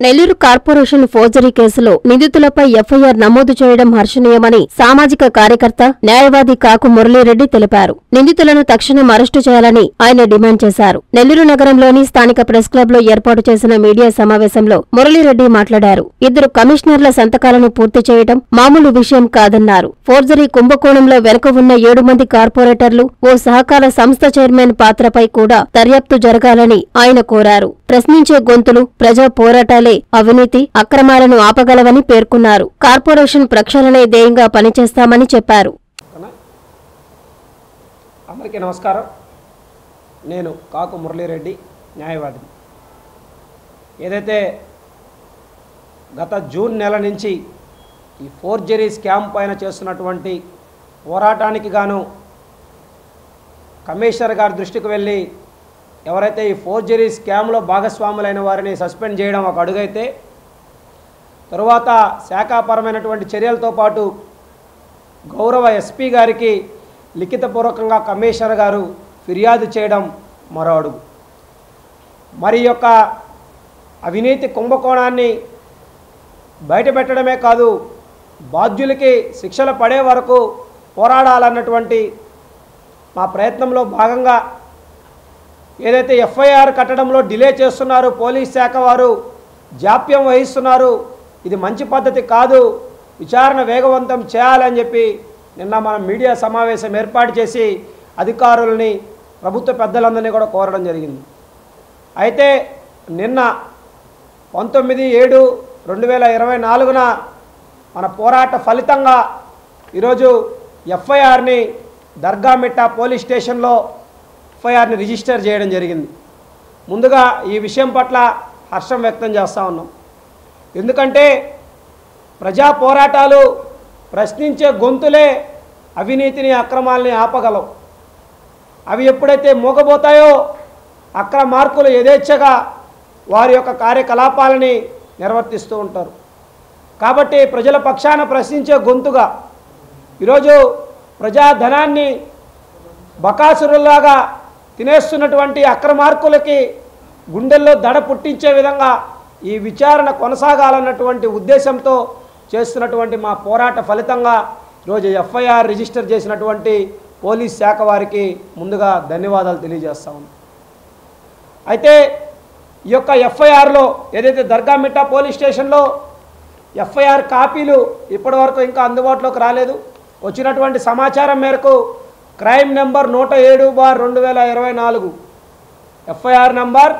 Nellore corporation forgery కేసులో నిందితులపై FIR నమోదు చేయడం హర్షణీయమని సామాజిక కార్యకర్త న్యాయవాది కాకు మురళీరెడ్డి తెలిపారు. నిందితులను తక్షణం అరెస్టు చేయాలని ఆయన డిమాండ్ చేశారు. నెల్లూరు నగరంలోని స్థానిక ప్రెస్ క్లబ్ లో ఏర్పాటు చేసిన మీడియా సమావేశంలో మురళీరెడ్డి మాట్లాడారు. ఇద్దరు కమిషనర్ల సంతకాలను పూర్తి చేయడం మామూలు విషయం కాదన్నారు. ఫోర్జరీ కుంభకోణంలో వెనుక ఉన్న 7 మంది కార్పొరేటర్లు, ఓ సహకార సంస్థ చైర్మన్ పాత్రపై కూడా దర్యాప్తు జరగాలని ఆయన కోరారు. ప్రశ్నించే గొంతులు, ప్రజా పోరాటాలే అవినీతి, అక్రమాలను ఆపగలవని పేర్కొన్నారు. కార్పొరేషన్ ప్రక్షాళనే ధ్యేయంగా పనిచేస్తామని చెప్పారు. అందరికీ నమస్కారం. నేను కాకు మురళీరెడ్డి, న్యాయవాది. ఏదైతే గత జూన్ నెల నుంచి ఈ ఫోర్జరీ స్కామ్ పైన చేస్తున్నటువంటి పోరాటానికి గాను కమిషనర్ గారి దృష్టికి వెళ్ళి ఎవరైతే ఈ ఫోర్జరీ స్కామ్లో భాగస్వాములైన వారిని సస్పెండ్ చేయడం ఒక అడుగైతే, తరువాత శాఖాపరమైనటువంటి చర్యలతో పాటు గౌరవ ఎస్పీ గారికి లిఖితపూర్వకంగా కమిషనర్ గారు ఫిర్యాదు చేయడం మరో అడుగు. మరి యొక్క అవినీతి కుంభకోణాన్ని బయటపెట్టడమే కాదు, బాధ్యులకి శిక్షలు పడే వరకు పోరాడాలన్నటువంటి మా ప్రయత్నంలో భాగంగా ఏదైతే ఎఫ్ఐఆర్ కట్టడంలో డిలే చేస్తున్నారు, పోలీస్ శాఖ వారు జాప్యం వహిస్తున్నారు, ఇది మంచి పద్ధతి కాదు, విచారణ వేగవంతం చేయాలని చెప్పి నిన్న మనం మీడియా సమావేశం ఏర్పాటు చేసి అధికారులని, ప్రభుత్వ పెద్దలందరినీ కూడా కోరడం జరిగింది. అయితే నిన్న 19/7/2024న మన పోరాట ఫలితంగా ఈరోజు ఎఫ్ఐఆర్ని దర్గామిట్ట పోలీస్ స్టేషన్లో ఎఫ్ఐఆర్ని రిజిస్టర్ చేయడం జరిగింది. ముందుగా ఈ విషయం పట్ల హర్షం వ్యక్తం చేస్తూ ఉన్నాం. ఎందుకంటే ప్రజా పోరాటాలు, ప్రశ్నించే గొంతులే అవినీతిని, అక్రమాలని ఆపగలవు. అవి ఎప్పుడైతే మూగబోతాయో అక్రమార్కులు యథేచ్ఛగా వారి యొక్క కార్యకలాపాలని నిర్వర్తిస్తూ ఉంటారు. కాబట్టి ప్రజల పక్షాన ప్రశ్నించే గొంతుగా ఈరోజు ప్రజాధనాన్ని బకాసురుల్లాగా తినేస్తున్నటువంటి అక్రమార్కులకి గుండెల్లో దడ పుట్టించే విధంగా ఈ విచారణ కొనసాగాలన్నటువంటి ఉద్దేశంతో చేస్తున్నటువంటి మా పోరాట ఫలితంగా ఈరోజు ఎఫ్ఐఆర్ రిజిస్టర్ చేసినటువంటి పోలీస్ శాఖ వారికి ముందుగా ధన్యవాదాలు తెలియజేస్తా ఉన్నాం. అయితే ఈ యొక్క ఎఫ్ఐఆర్లో ఏదైతే దర్గామిట్ట పోలీస్ స్టేషన్లో ఎఫ్ఐఆర్ కాపీలు ఇప్పటివరకు ఇంకా అందుబాటులోకి రాలేదు. వచ్చినటువంటి సమాచారం మేరకు క్రైమ్ నెంబర్ 107/2024, ఎఫ్ఐఆర్ నంబర్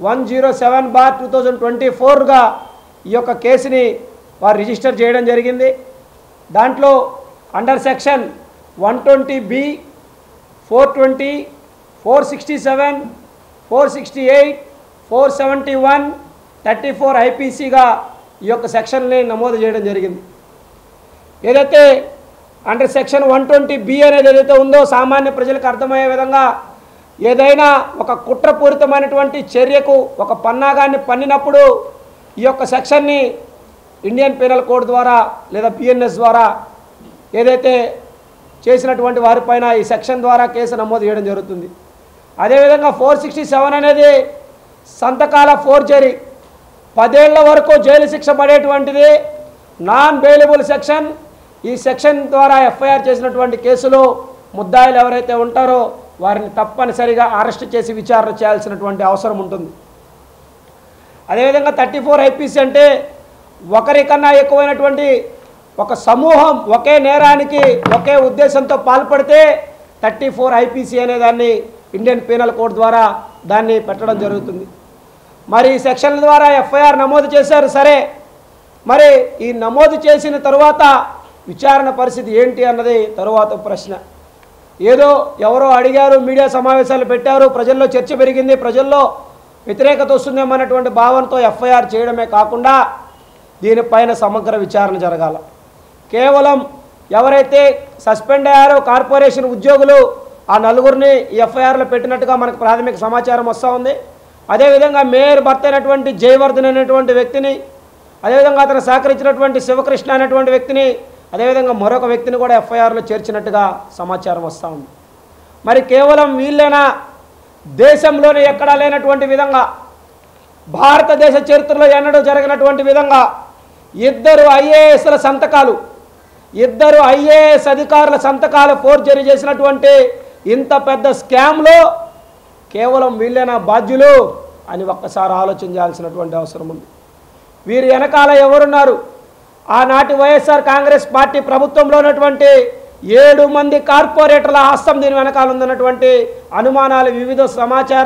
107/2024గా ఈ యొక్క కేసుని వారు రిజిస్టర్ చేయడం జరిగింది. దాంట్లో అండర్ సెక్షన్ 120B, 420, 467, 468, 471, 34 IPCగా ఈ యొక్క సెక్షన్ని నమోదు చేయడం జరిగింది. ఏదైతే అండర్ సెక్షన్ 120B అనేది ఏదైతే ఉందో, సామాన్య ప్రజలకు అర్థమయ్యే విధంగా ఏదైనా ఒక కుట్రపూరితమైనటువంటి చర్యకు ఒక పన్నాగాన్ని పన్నినప్పుడు ఈ యొక్క సెక్షన్ని ఇండియన్ పీనల్ కోడ్ ద్వారా లేదా PNS ద్వారా ఏదైతే చేసినటువంటి వారిపైన ఈ సెక్షన్ ద్వారా కేసు నమోదు చేయడం జరుగుతుంది. అదేవిధంగా 467 అనేది సంతకాల ఫోర్జరీ, 10 ఏళ్ల వరకు జైలు శిక్ష పడేటువంటిది నాన్ బెయిలబుల్ సెక్షన్. ఈ సెక్షన్ ద్వారా ఎఫ్ఐఆర్ చేసినటువంటి కేసులో ముద్దాయిలు ఎవరైతే ఉంటారో వారిని తప్పనిసరిగా అరెస్ట్ చేసి విచారణ చేయాల్సినటువంటి అవసరం ఉంటుంది. అదేవిధంగా 34 IPC అంటే ఒకరికన్నా ఎక్కువైనటువంటి ఒక సమూహం ఒకే నేరానికి ఒకే ఉద్దేశంతో పాల్పడితే 34 IPC అనే దాన్ని ఇండియన్ పీనల్ కోడ్ ద్వారా దాన్ని పెట్టడం జరుగుతుంది. మరి ఈ సెక్షన్ల ద్వారా ఎఫ్ఐఆర్ నమోదు చేశారు, సరే, మరి ఈ నమోదు చేసిన తరువాత విచారణ పరిస్థితి ఏంటి అన్నది తరువాత ప్రశ్న. ఏదో ఎవరో అడిగారు, మీడియా సమావేశాలు పెట్టారు, ప్రజల్లో చర్చ పెరిగింది, ప్రజల్లో వ్యతిరేకత వస్తుందేమన్నటువంటి భావనతో ఎఫ్ఐఆర్ చేయడమే కాకుండా దీనిపైన సమగ్ర విచారణ జరగాల. కేవలం ఎవరైతే సస్పెండ్ అయ్యారో కార్పొరేషన్ ఉద్యోగులు ఆ నలుగురిని ఎఫ్ఐఆర్లో పెట్టినట్టుగా మనకు ప్రాథమిక సమాచారం వస్తూ ఉంది. అదేవిధంగా మేయర్ భర్త అయినటువంటి జయవర్ధన్ అనేటువంటి వ్యక్తిని, అదేవిధంగా అతను సహకరించినటువంటి శివకృష్ణ అనేటువంటి వ్యక్తిని, అదేవిధంగా మరొక వ్యక్తిని కూడా ఎఫ్ఐఆర్లో చేర్చినట్టుగా సమాచారం వస్తూ ఉంది. మరి కేవలం వీళ్ళైనా దేశంలోనే ఎక్కడా లేనటువంటి విధంగా భారతదేశ చరిత్రలో ఎన్నడూ జరగనటువంటి విధంగా ఇద్దరు ఐఏఎస్ల సంతకాలు, ఇద్దరు ఐఏఎస్ అధికారుల సంతకాలు ఫోర్జరీ చేసినటువంటి ఇంత పెద్ద స్కామ్లో కేవలం వీళ్ళేనా బాధ్యులు అని ఒక్కసారి ఆలోచన చేయాల్సినటువంటి అవసరం ఉంది. వీరి వెనకాల ఎవరున్నారు? ఆనాటి వైఎస్ఆర్ కాంగ్రెస్ పార్టీ ప్రభుత్వంలో ఉన్నటువంటి 7 మంది కార్పొరేటర్ల హస్తం దీని వెనకాల ఉందన్నటువంటి అనుమానాలు వివిధ సమాచార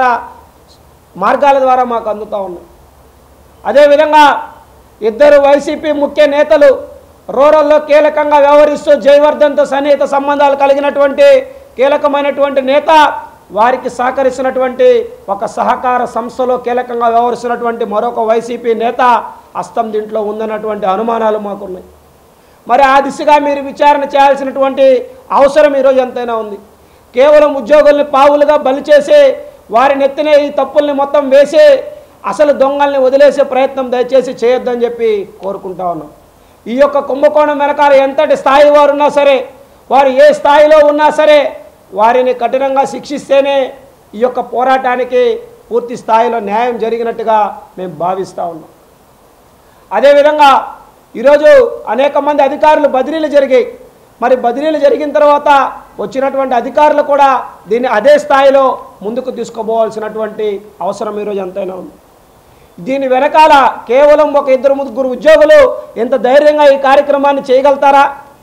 మార్గాల ద్వారా మాకు అందుతూ ఉన్నాయి. అదేవిధంగా ఇద్దరు వైసీపీ ముఖ్య నేతలు రూరల్లో కీలకంగా వ్యవహరిస్తూ జయవర్ధన్తో సన్నిహిత సంబంధాలు కలిగినటువంటి కీలకమైనటువంటి నేత, వారికి సహకరిస్తున్నటువంటి ఒక సహకార సంస్థలో కీలకంగా వ్యవహరిస్తున్నటువంటి మరొక వైసీపీ నేత హస్తం దీంట్లో ఉందన్నటువంటి అనుమానాలు మాకున్నాయి. మరి ఆ దిశగా మీరు విచారణ చేయాల్సినటువంటి అవసరం ఈరోజు ఎంతైనా ఉంది. కేవలం ఉద్యోగుల్ని పావులుగా బలి చేసి వారి నెత్తిన ఈ తప్పుల్ని మొత్తం వేసి అసలు దొంగల్ని వదిలేసే ప్రయత్నం దయచేసి చేయొద్దని చెప్పి కోరుకుంటా ఉన్నాం. ఈ యొక్క కుంభకోణం వెనకాల ఎంతటి స్థాయి వారు ఉన్నా సరే, వారు ఏ స్థాయిలో ఉన్నా సరే వారిని కఠినంగా శిక్షిస్తేనే ఈ యొక్క పోరాటానికి పూర్తి స్థాయిలో న్యాయం జరిగినట్టుగా మేము భావిస్తూ ఉన్నాం. అదేవిధంగా ఈరోజు అనేక మంది అధికారులు బదిలీలు జరిగాయి. మరి బదిలీలు జరిగిన తర్వాత వచ్చినటువంటి అధికారులు కూడా దీన్ని అదే స్థాయిలో ముందుకు తీసుకుపోవాల్సినటువంటి అవసరం ఈరోజు ఎంతైనా ఉంది. దీని వెనకాల కేవలం ఒక 2-3 ఉద్యోగులు ఎంత ధైర్యంగా ఈ కార్యక్రమాన్ని చేయగలుగుతారా?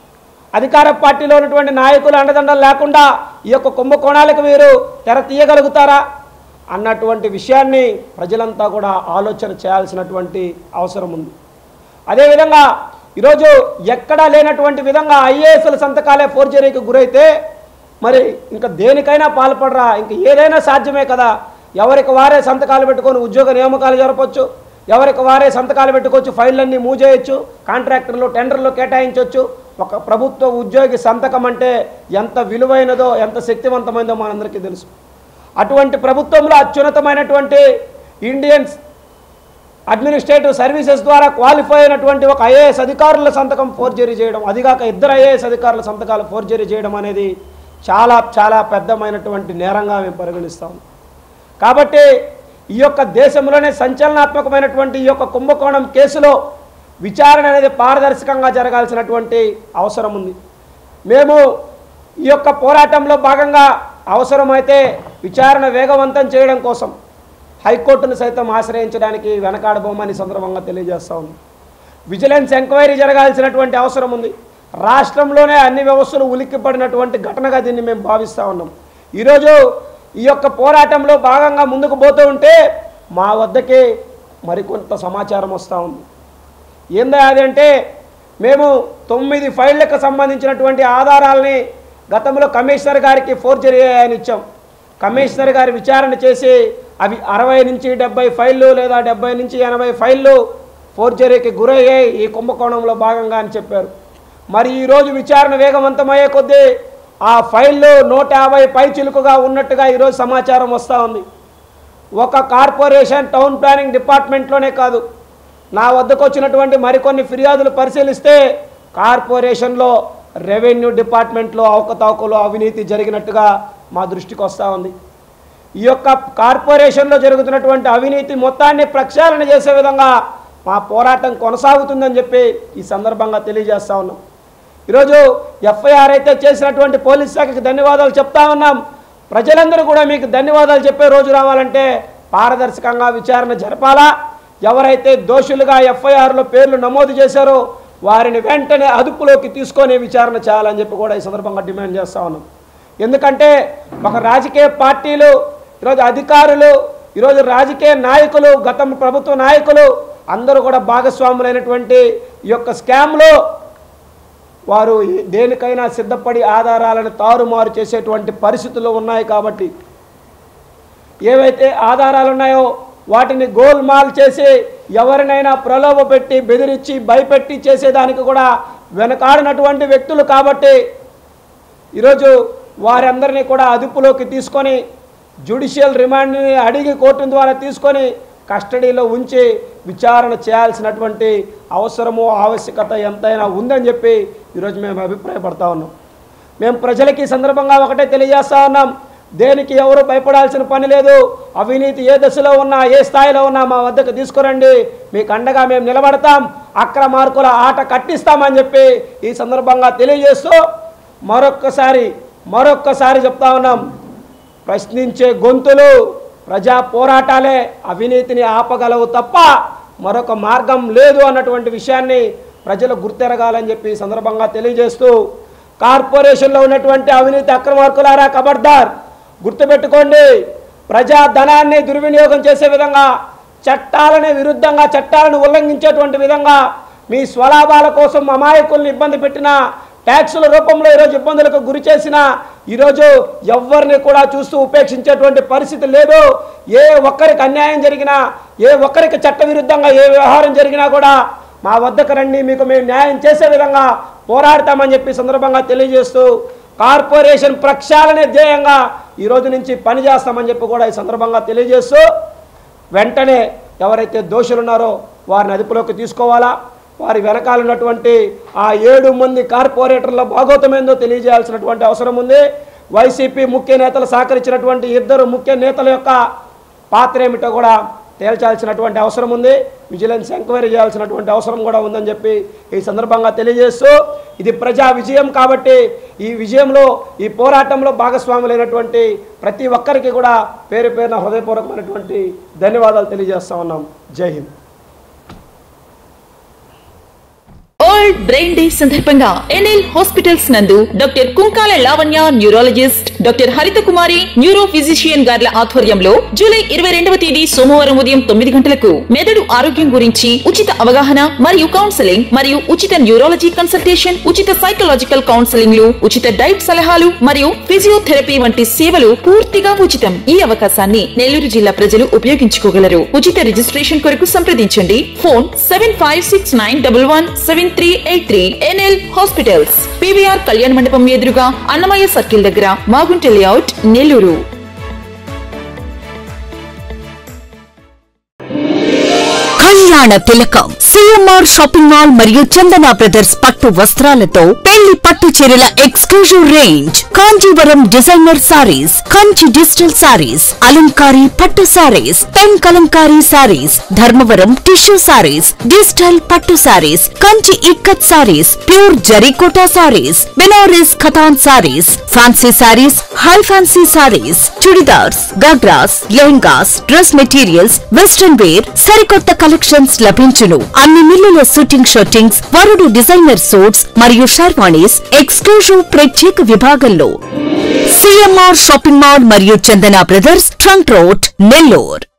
అధికార పార్టీలో ఉన్నటువంటి నాయకులు అండదండలు లేకుండా ఈ యొక్క కుంభకోణాలకు వీరు తెర తీయగలుగుతారా అన్నటువంటి విషయాన్ని ప్రజలంతా కూడా ఆలోచన చేయాల్సినటువంటి అవసరం ఉంది. అదేవిధంగా ఈరోజు ఎక్కడా లేనటువంటి విధంగా ఐఏఎస్ల సంతకాలే ఫోర్జరీకి గురైతే మరి ఇంకా దేనికైనా పాల్పడరా? ఇంక ఏదైనా సాధ్యమే కదా. ఎవరికి వారే సంతకాలు పెట్టుకొని ఉద్యోగ నియామకాలు జరపచ్చు, ఎవరికి వారే సంతకాలు పెట్టుకోవచ్చు, ఫైళ్ళన్నీ మూవ్ చేయొచ్చు, కాంట్రాక్టర్లు టెండర్లు కేటాయించవచ్చు. ఒక ప్రభుత్వ ఉద్యోగి సంతకం అంటే ఎంత విలువైనదో, ఎంత శక్తివంతమైనదో మనందరికీ తెలుసు. అటువంటి ప్రభుత్వంలో అత్యున్నతమైనటువంటి ఇండియన్ అడ్మినిస్ట్రేటివ్ సర్వీసెస్ ద్వారా క్వాలిఫై అయినటువంటి ఒక ఐఏఎస్ అధికారుల సంతకం ఫోర్జరీ చేయడం, అదిగాక 2 ఐఏఎస్ అధికారుల సంతకాలు ఫోర్జరీ చేయడం అనేది చాలా చాలా పెద్దమైనటువంటి నేరంగా మేము పరిగణిస్తాం. కాబట్టి ఈ యొక్క దేశంలోనే సంచలనాత్మకమైనటువంటి ఈ యొక్క కుంభకోణం కేసులో విచారణ అనేది పారదర్శకంగా జరగాల్సినటువంటి అవసరం ఉంది. మేము ఈ యొక్క పోరాటంలో భాగంగా అవసరమైతే విచారణ వేగవంతం చేయడం కోసం హైకోర్టును సైతం ఆశ్రయించడానికి వెనకాడబోమని సందర్భంగా తెలియజేస్తా ఉంది. విజిలెన్స్ ఎంక్వైరీ జరగాల్సినటువంటి అవసరం ఉంది. రాష్ట్రంలోనే అన్ని వ్యవస్థలు ఉలిక్కిపడినటువంటి ఘటనగా దీన్ని మేము భావిస్తూ ఉన్నాం. ఈరోజు ఈ యొక్క పోరాటంలో భాగంగా ముందుకు పోతూ ఉంటే మా వద్దకి మరికొంత సమాచారం వస్తూ ఉంది. ఏందా అది అంటే, మేము 9 ఫైళ్లకు సంబంధించినటువంటి ఆధారాలని గతంలో కమిషనర్ గారికి ఫోర్జరీ అని ఇచ్చాం. కమిషనర్ గారి విచారణ చేసి అవి 60 నుంచి 70 ఫైళ్ళు లేదా 70 నుంచి 80 ఫైళ్ళు ఫోర్జరీకి గురయ్యాయి ఈ కుంభకోణంలో భాగంగా అని చెప్పారు. మరి ఈరోజు విచారణ వేగవంతమయ్యే కొద్దీ ఆ ఫైళ్ళు 150 పై చిలుకుగా ఉన్నట్టుగా ఈరోజు సమాచారం వస్తూ ఉంది. ఒక కార్పొరేషన్ టౌన్ ప్లానింగ్ డిపార్ట్మెంట్లోనే కాదు, నా వద్దకు వచ్చినటువంటి మరికొన్ని ఫిర్యాదులు పరిశీలిస్తే కార్పొరేషన్లో రెవెన్యూ డిపార్ట్మెంట్లో అవకతవకలు అవినీతి జరిగినట్టుగా మా దృష్టికి వస్తూ ఉంది. ఈ యొక్క కార్పొరేషన్లో జరుగుతున్నటువంటి అవినీతి మొత్తాన్ని ప్రక్షాళన చేసే విధంగా మా పోరాటం కొనసాగుతుందని చెప్పి ఈ సందర్భంగా తెలియజేస్తూ ఉన్నాం. ఈరోజు ఎఫ్ఐఆర్ అయితే చేసినటువంటి పోలీస్ శాఖకి ధన్యవాదాలు చెప్తా ఉన్నాం. ప్రజలందరూ కూడా మీకు ధన్యవాదాలు చెప్పే రోజు రావాలంటే పారదర్శకంగా విచారణ జరపాలా. ఎవరైతే దోషులుగా ఎఫ్ఐఆర్లో పేర్లు నమోదు చేశారో వారిని వెంటనే అదుపులోకి తీసుకొని విచారణ చేయాలని చెప్పి కూడా ఈ సందర్భంగా డిమాండ్ చేస్తూ ఉన్నాం. ఎందుకంటే ఒక రాజకీయ పార్టీలు, ఈరోజు అధికారులు, ఈరోజు రాజకీయ నాయకులు, గతం ప్రభుత్వ నాయకులు అందరూ కూడా భాగస్వాములైనటువంటి ఈ యొక్క స్కామ్లో వారు దేనికైనా సిద్ధపడి ఆధారాలను తారుమారు చేసేటువంటి పరిస్థితులు ఉన్నాయి. కాబట్టి ఏవైతే ఆధారాలు ఉన్నాయో వాటిని గోల్మాల్ చేసి ఎవరినైనా ప్రలోభ పెట్టి బెదిరించి భయపెట్టి చేసేదానికి కూడా వెనకాడినటువంటి వ్యక్తులు. కాబట్టి ఈరోజు వారందరినీ కూడా అదుపులోకి తీసుకొని జ్యుడిషియల్ రిమాండ్ని అడిగి కోర్టు ద్వారా తీసుకొని కస్టడీలో ఉంచి విచారణ చేయాల్సినటువంటి అవసరము ఆవశ్యకత ఎంతైనా ఉందని చెప్పి ఈరోజు మేము అభిప్రాయపడతా ఉన్నాం. మేము ప్రజలకి ఈ సందర్భంగా ఒకటే తెలియజేస్తూ ఉన్నాం, దేనికి ఎవరు భయపడాల్సిన పని లేదు. అవినీతి ఏ దశలో ఉన్నా ఏ స్థాయిలో ఉన్నా మా వద్దకు తీసుకురండి, మీకు అండగా మేము నిలబడతాం, అక్రమార్కుల ఆట కట్టిస్తామని చెప్పి ఈ సందర్భంగా తెలియజేస్తూ మరొక్కసారి చెప్తా ఉన్నాం, ప్రశ్నించే గొంతులు ప్రజా పోరాటాలే అవినీతిని ఆపగలవు తప్ప మరొక మార్గం లేదు అన్నటువంటి విషయాన్ని ప్రజలు గుర్తెరగాలని చెప్పి ఈ సందర్భంగా తెలియజేస్తూ, కార్పొరేషన్లో ఉన్నటువంటి అవినీతి అక్రమార్కులారా ఖబర్దార్, గుర్తుపెట్టుకోండి, ప్రజా ధనాన్ని దుర్వినియోగం చేసే విధంగా చట్టాలని విరుద్ధంగా చట్టాలను ఉల్లంఘించేటువంటి విధంగా మీ స్వలాభాల కోసం అమాయకుల్ని ఇబ్బంది పెట్టిన, ట్యాక్సుల రూపంలో ఈరోజు ఇబ్బందులకు గురి చేసిన, ఈరోజు ఎవరిని కూడా చూస్తూ ఉపేక్షించేటువంటి పరిస్థితి లేదు. ఏ ఒక్కరికి అన్యాయం జరిగినా, ఏ ఒక్కరికి చట్టవిరుద్ధంగా ఏ వ్యవహారం జరిగినా కూడా మా వద్దకు రండి, మీకు మేము న్యాయం చేసే విధంగా పోరాడతామని చెప్పి సందర్భంగా తెలియజేస్తూ, కార్పొరేషన్ ప్రక్షాళనే ధ్యేయంగా ఈ రోజు నుంచి పనిచేస్తామని చెప్పి కూడా ఈ సందర్భంగా తెలియజేస్తూ, వెంటనే ఎవరైతే దోషులున్నారో వారిని అదుపులోకి తీసుకోవాలా, వారి వెనకాల ఉన్నటువంటి ఆ 7 మంది కార్పొరేటర్ల భాగోతమేందో తెలియజేయాల్సినటువంటి అవసరం ఉంది. వైసీపీ ముఖ్య నేతలు సహకరించినటువంటి 2 ముఖ్య నేతల యొక్క పాత్ర ఏమిటో కూడా తేల్చాల్సినటువంటి అవసరం ఉంది. విజిలెన్స్ ఎంక్వైరీ చేయాల్సినటువంటి అవసరం కూడా ఉందని చెప్పి ఈ సందర్భంగా తెలియజేస్తూ, ఇది ప్రజా విజయం కాబట్టి ఈ విజయంలో ఈ పోరాటంలో భాగస్వాములైనటువంటి ప్రతి ఒక్కరికి కూడా పేరు పేరున హృదయపూర్వకమైనటువంటి ధన్యవాదాలు తెలియజేస్తా ఉన్నాం. Jai Hind. World brain day సందర్భంగా ఎన్ఎల్ హాస్పిటల్స్ నందు doctor Kunkala Lavanya neurologist, doctor Haritha Kumari neuro physician గార్ల ఆధ్వర్యంలో జూలై 22వ తేదీ సోమవారం ఉదయం 9 గంటలకు మెదడు ఆరోగ్యం గురించి ఉచిత అవగాహన మరియు కౌన్సెలింగ్ మరియు ఉచిత న్యూరాలజీ కన్సల్టేషన్, ఉచిత సైకలాజికల్ కౌన్సెలింగ్ లు, ఉచిత డైట్ సలహాలు మరియు ఫిజియోథెరపీ వంటి సేవలు పూర్తిగా ఉచితం. ఈ అవకాశాన్ని నెల్లూరు జిల్లా ప్రజలు ఉపయోగించుకోగలరు. ఉచిత రిజిస్ట్రేషన్ కొరకు సంప్రదించండి. ఫోన్ 7569117383. ఎన్ఎల్ హాస్పిటల్స్, పీవీఆర్ కళ్యాణ మండపం ఎదురుగా అన్నమయ్య సర్కిల్ దగ్గర, మాగుంట లేఅవుట్, నెల్లూరు. కళ్యాణ తిలకం సిఎంఆర్ షాపింగ్ మాల్ మరియు చందన బ్రదర్స్ పట్టు వస్త్రాలతో పెళ్లి పట్టు చీరల exclusive range, Kanjeevaram designer saris, Kanchi digital saris, అలంకారీ pattu saris, pen Kalamkari saris, Dharmavaram tissue saris, digital pattu saris, Kanchi ikat saris, pure Jarikota saris, Banaras Katan saris, fancy saris, high fancy saris, churidars, ghagras, lehengas, dress materials, western wear, సరికొత్త కలెక్షన్స్ లభించును. అన్ని మిల్లుల షూటింగ్ షర్టింగ్స్, వరుడు డిజైనర్ సూట్స్ మరియు షర్వాణీస్ ఎక్స్క్లూజివ్ ప్రత్యేక విభాగంలో. సిఎంఆర్ షాపింగ్ మాల్ మరియు Chandana brothers, trunk road, Nellore.